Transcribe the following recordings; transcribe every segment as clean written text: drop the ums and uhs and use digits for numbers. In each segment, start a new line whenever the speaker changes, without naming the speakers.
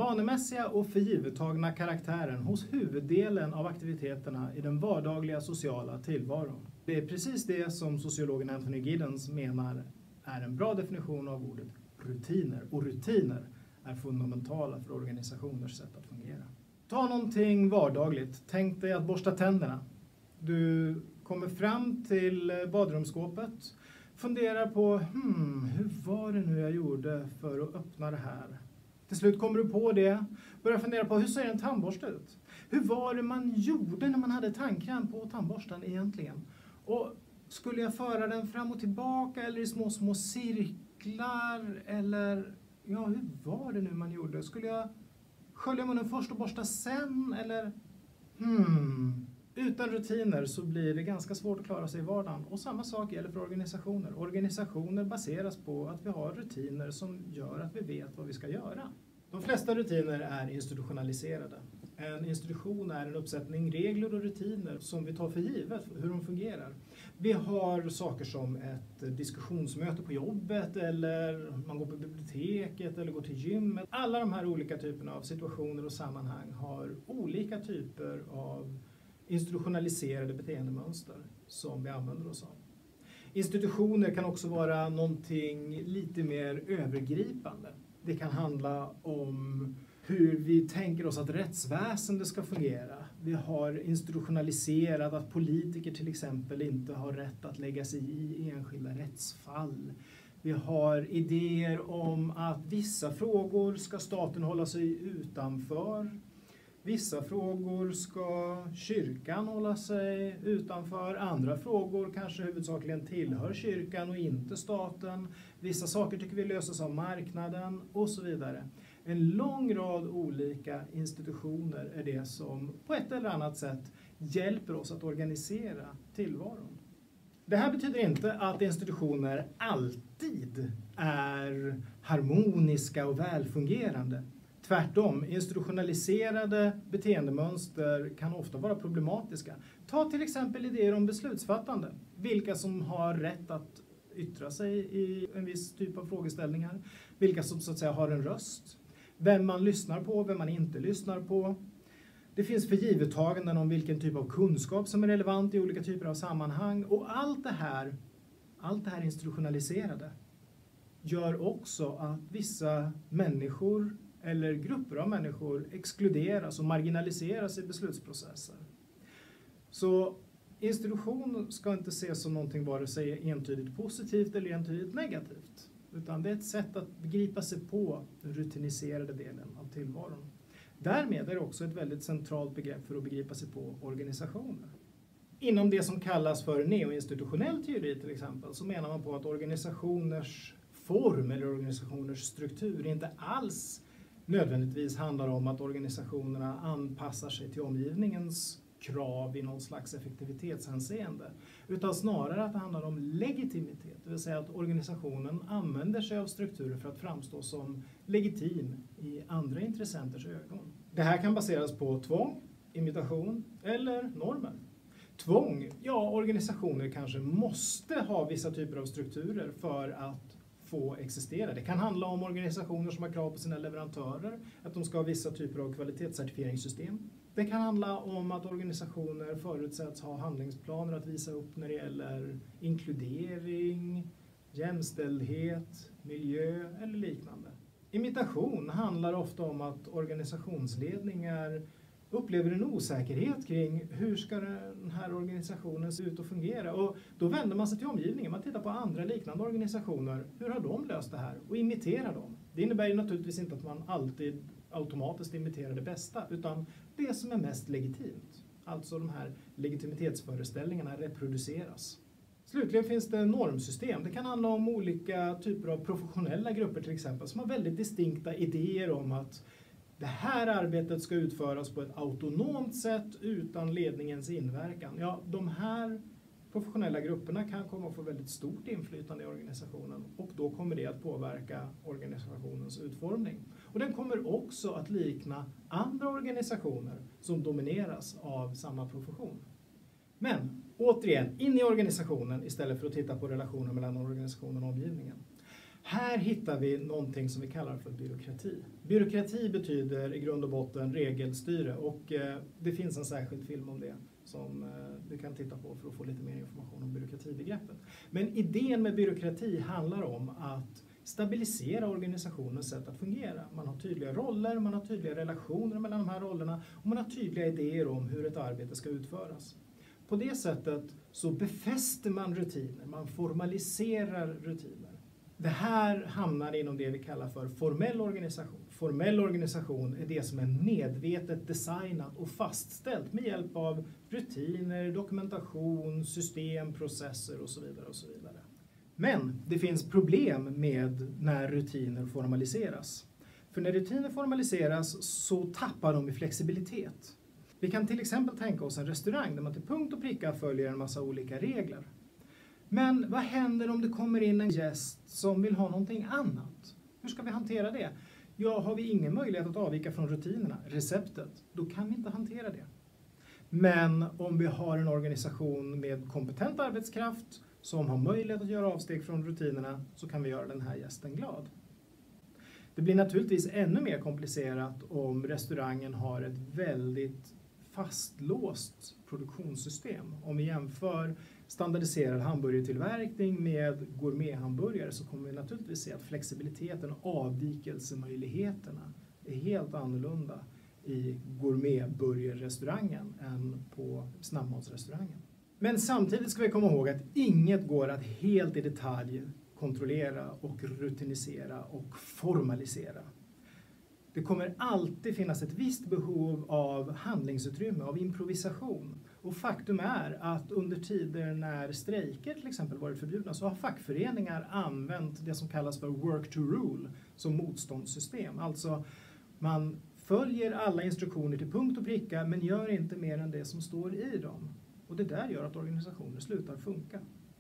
vanemässiga och förgivettagna karaktären hos huvuddelen av aktiviteterna i den vardagliga sociala tillvaron. Det är precis det som sociologen Anthony Giddens menar är en bra definition av ordet rutiner. Och rutiner är fundamentala för organisationers sätt att fungera. Ta någonting vardagligt. Tänk dig att borsta tänderna. Du kommer fram till badrumsskåpet. Funderar på, hur var det nu jag gjorde för att öppna det här? Till slut kommer du på det. Börjar fundera på, hur ser en tandborste ut? Hur var det man gjorde när man hade tandkräm på tandborsten egentligen? Och skulle jag föra den fram och tillbaka eller i små cirklar? Eller, hur var det nu man gjorde? Skulle jag skölja munnen först och borsta sen? Eller, Utan rutiner så blir det ganska svårt att klara sig i vardagen. Och samma sak gäller för organisationer. Organisationer baseras på att vi har rutiner som gör att vi vet vad vi ska göra. De flesta rutiner är institutionaliserade. En institution är en uppsättning regler och rutiner som vi tar för givet hur de fungerar. Vi har saker som ett diskussionsmöte på jobbet eller man går på biblioteket eller går till gymmet. Alla de här olika typerna av situationer och sammanhang har olika typer av institutionaliserade beteendemönster som vi använder oss av. Institutioner kan också vara någonting lite mer övergripande. Det kan handla om hur vi tänker oss att rättsväsendet ska fungera. Vi har institutionaliserat att politiker till exempel inte har rätt att lägga sig i enskilda rättsfall. Vi har idéer om att vissa frågor ska staten hålla sig utanför. Vissa frågor ska kyrkan hålla sig utanför. Andra frågor kanske huvudsakligen tillhör kyrkan och inte staten. Vissa saker tycker vi löses av marknaden och så vidare. En lång rad olika institutioner är det som på ett eller annat sätt hjälper oss att organisera tillvaron. Det här betyder inte att institutioner alltid är harmoniska och välfungerande. Tvärtom, institutionaliserade beteendemönster kan ofta vara problematiska. Ta till exempel idéer om beslutsfattande. Vilka som har rätt att yttra sig i en viss typ av frågeställningar. Vilka som så att säga har en röst. Vem man lyssnar på, vem man inte lyssnar på. Det finns förgivettaganden om vilken typ av kunskap som är relevant i olika typer av sammanhang. Och allt det här institutionaliserade gör också att vissa människor eller grupper av människor exkluderas och marginaliseras i beslutsprocesser. Så institution ska inte ses som någonting vare sig entydigt positivt eller entydigt negativt. Utan det är ett sätt att begripa sig på den rutiniserade delen av tillvaron. Därmed är det också ett väldigt centralt begrepp för att begripa sig på organisationer. Inom det som kallas för neoinstitutionell teori till exempel så menar man på att organisationers form eller organisationers struktur inte alls nödvändigtvis handlar om att organisationerna anpassar sig till omgivningens krav i någon slags effektivitetshänseende. Utan snarare att det handlar om legitimitet. Det vill säga att organisationen använder sig av strukturer för att framstå som legitim i andra intressenters ögon. Det här kan baseras på tvång, imitation eller normer. Tvång, organisationer kanske måste ha vissa typer av strukturer för att få existera. Det kan handla om organisationer som har krav på sina leverantörer, att de ska ha vissa typer av kvalitetscertifieringssystem. Det kan handla om att organisationer förutsätts ha handlingsplaner att visa upp när det gäller inkludering, jämställdhet, miljö eller liknande. Imitation handlar ofta om att organisationsledningar upplever en osäkerhet kring hur ska den här organisationen se ut och fungera. Och då vänder man sig till omgivningen. Man tittar på andra liknande organisationer. Hur har de löst det här? Och imiterar dem. Det innebär ju naturligtvis inte att man alltid automatiskt imiterar det bästa. Utan det som är mest legitimt. Alltså de här legitimitetsföreställningarna reproduceras. Slutligen finns det normsystem. Det kan handla om olika typer av professionella grupper till exempel. Som har väldigt distinkta idéer om att det här arbetet ska utföras på ett autonomt sätt utan ledningens inverkan. Ja, de här professionella grupperna kan komma att få väldigt stort inflytande i organisationen och då kommer det att påverka organisationens utformning. Och den kommer också att likna andra organisationer som domineras av samma profession. Men återigen, in i organisationen istället för att titta på relationen mellan organisationen och omgivningen. Här hittar vi någonting som vi kallar för byråkrati. Byråkrati betyder i grund och botten regelstyre och det finns en särskild film om det som du kan titta på för att få lite mer information om byråkratibegreppet. Men idén med byråkrati handlar om att stabilisera organisationens sätt att fungera. Man har tydliga roller, man har tydliga relationer mellan de här rollerna och man har tydliga idéer om hur ett arbete ska utföras. På det sättet så befäster man rutiner, man formaliserar rutiner. Det här hamnar inom det vi kallar för formell organisation. Formell organisation är det som är medvetet designat och fastställt med hjälp av rutiner, dokumentation, system, processer och så vidare och så vidare. Men det finns problem med när rutiner formaliseras. För när rutiner formaliseras så tappar de i flexibilitet. Vi kan till exempel tänka oss en restaurang där man till punkt och pricka följer en massa olika regler. Men vad händer om det kommer in en gäst som vill ha någonting annat? Hur ska vi hantera det? Ja, har vi ingen möjlighet att avvika från rutinerna, receptet, då kan vi inte hantera det. Men om vi har en organisation med kompetent arbetskraft som har möjlighet att göra avsteg från rutinerna så kan vi göra den här gästen glad. Det blir naturligtvis ännu mer komplicerat om restaurangen har ett väldigt fastlåst produktionssystem. Om vi jämför standardiserad hamburgertillverkning med gourmethamburgare så kommer vi naturligtvis se att flexibiliteten och avvikelsemöjligheterna är helt annorlunda i gourmetburgerrestaurangen än på snabbmatsrestaurangen. Men samtidigt ska vi komma ihåg att inget går att helt i detalj kontrollera och rutinisera och formalisera. Det kommer alltid finnas ett visst behov av handlingsutrymme, av improvisation. Och faktum är att under tider när strejker till exempel varit förbjudna så har fackföreningar använt det som kallas för work to rule som motståndssystem. Alltså man följer alla instruktioner till punkt och pricka men gör inte mer än det som står i dem. Och det där gör att organisationer slutar funka.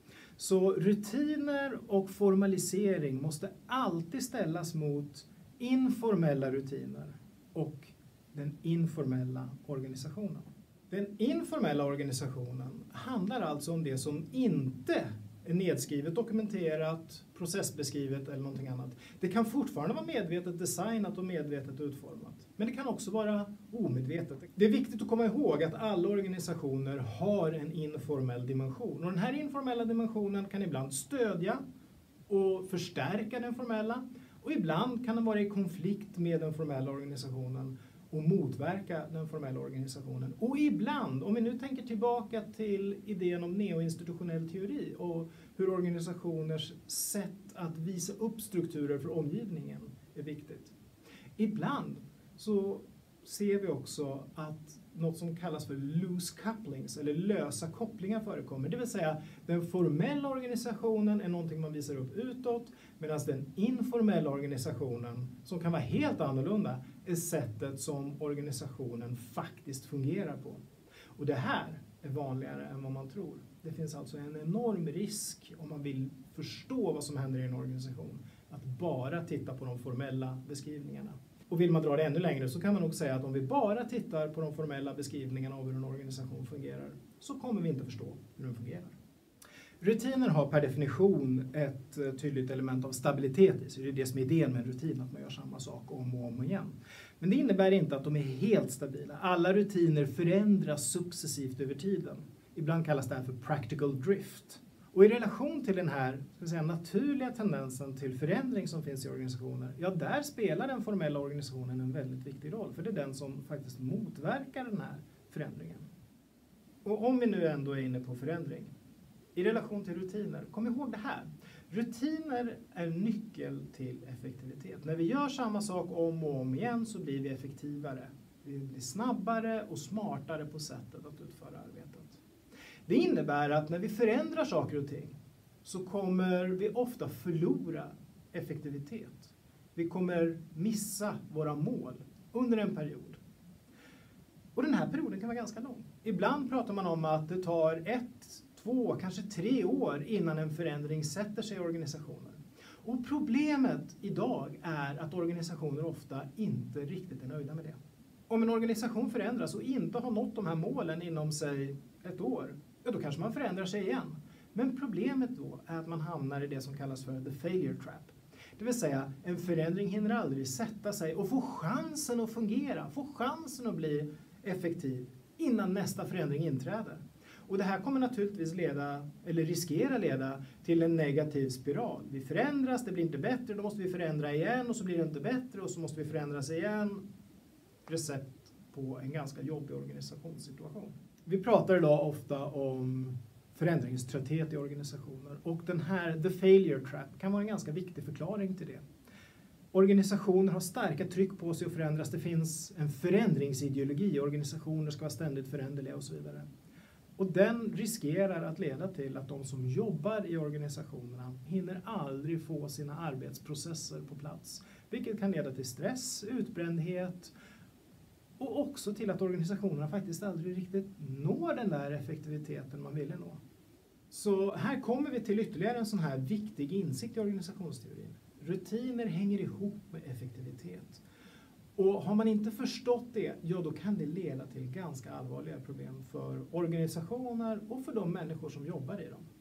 Så rutiner och formalisering måste alltid ställas mot informella rutiner och den informella organisationen. Den informella organisationen handlar alltså om det som inte är nedskrivet, dokumenterat, processbeskrivet eller någonting annat. Det kan fortfarande vara medvetet designat och medvetet utformat. Men det kan också vara omedvetet. Det är viktigt att komma ihåg att alla organisationer har en informell dimension. Och den här informella dimensionen kan ibland stödja och förstärka den formella. Och ibland kan den vara i konflikt med den formella organisationen och motverka den formella organisationen. Och ibland, om vi nu tänker tillbaka till idén om neoinstitutionell teori och hur organisationers sätt att visa upp strukturer för omgivningen är viktigt. Ibland så ser vi också att något som kallas för loose couplings eller lösa kopplingar förekommer. Det vill säga den formella organisationen är någonting man visar upp utåt medan den informella organisationen, som kan vara helt annorlunda, är sättet som organisationen faktiskt fungerar på. Och det här är vanligare än vad man tror. Det finns alltså en enorm risk om man vill förstå vad som händer i en organisation att bara titta på de formella beskrivningarna. Och vill man dra det ännu längre så kan man nog säga att om vi bara tittar på de formella beskrivningarna av hur en organisation fungerar så kommer vi inte förstå hur den fungerar. Rutiner har per definition ett tydligt element av stabilitet i sig. Det är det som är idén med en rutin, att man gör samma sak om och om igen. Men det innebär inte att de är helt stabila. Alla rutiner förändras successivt över tiden. Ibland kallas det här för practical drift. Och i relation till den här naturliga tendensen till förändring som finns i organisationer, ja, där spelar den formella organisationen en väldigt viktig roll. För det är den som faktiskt motverkar den här förändringen. Och om vi nu ändå är inne på förändring, i relation till rutiner, kom ihåg det här. Rutiner är nyckel till effektivitet. När vi gör samma sak om och om igen så blir vi effektivare. Vi blir snabbare och smartare på sättet att utföra arbetet. Det innebär att när vi förändrar saker och ting så kommer vi ofta förlora effektivitet. Vi kommer missa våra mål under en period. Och den här perioden kan vara ganska lång. Ibland pratar man om att det tar 1, 2, kanske 3 år innan en förändring sätter sig i organisationer. Och problemet idag är att organisationer ofta inte riktigt är nöjda med det. Om en organisation förändras och inte har nått de här målen inom sig 1 år, ja, då kanske man förändrar sig igen. Men problemet då är att man hamnar i det som kallas för the failure trap. Det vill säga, en förändring hinner aldrig sätta sig och få chansen att fungera, få chansen att bli effektiv innan nästa förändring inträder. Och det här kommer naturligtvis riskera leda till en negativ spiral. Vi förändras, det blir inte bättre, då måste vi förändra igen och så blir det inte bättre och så måste vi förändras igen. Recept på en ganska jobbig organisationssituation. Vi pratar idag ofta om förändringströtthet i organisationer och den här the failure trap kan vara en ganska viktig förklaring till det. Organisationer har starka tryck på sig att förändras. Det finns en förändringsideologi. Organisationer ska vara ständigt föränderliga och så vidare. Och den riskerar att leda till att de som jobbar i organisationerna hinner aldrig få sina arbetsprocesser på plats. Vilket kan leda till stress, utbrändhet och också till att organisationerna faktiskt aldrig riktigt når den där effektiviteten man ville nå. Så här kommer vi till ytterligare en sån här viktig insikt i organisationsteorin. Rutiner hänger ihop med effektivitet. Och har man inte förstått det, ja då kan det leda till ganska allvarliga problem för organisationer och för de människor som jobbar i dem.